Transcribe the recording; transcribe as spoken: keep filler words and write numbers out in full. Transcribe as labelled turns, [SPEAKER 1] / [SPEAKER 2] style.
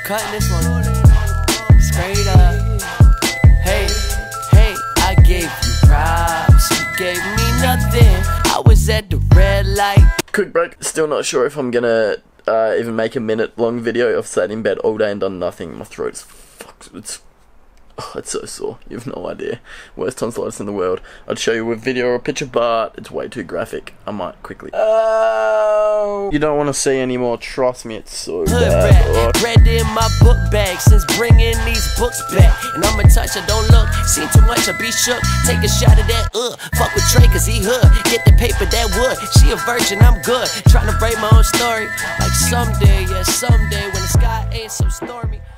[SPEAKER 1] cutting this one straight up. Hey, hey, I gave you props, you gave me nothing. I was at the red light.
[SPEAKER 2] Quick break. Still not sure if I'm gonna uh, even make a minute long video. I've sat in bed all day and done nothing. My throat's fucked. It's oh, it's so sore. You have no idea. Worst tonsillitis in the world. I'd show you a video or a picture, but it's way too graphic. I might quickly. Oh, you don't want to see anymore. Trust me, it's so bad. Oh.
[SPEAKER 1] Bread in my book bag since bringing these books back. And I'ma touch her, don't look. Seen too much, I be shook. Take a shot of that, uh. Fuck with Trey, cause he hood. Get the paper, that wood. She a virgin, I'm good. Trying to break my own story. Like someday, yeah, someday when the sky ain't so stormy.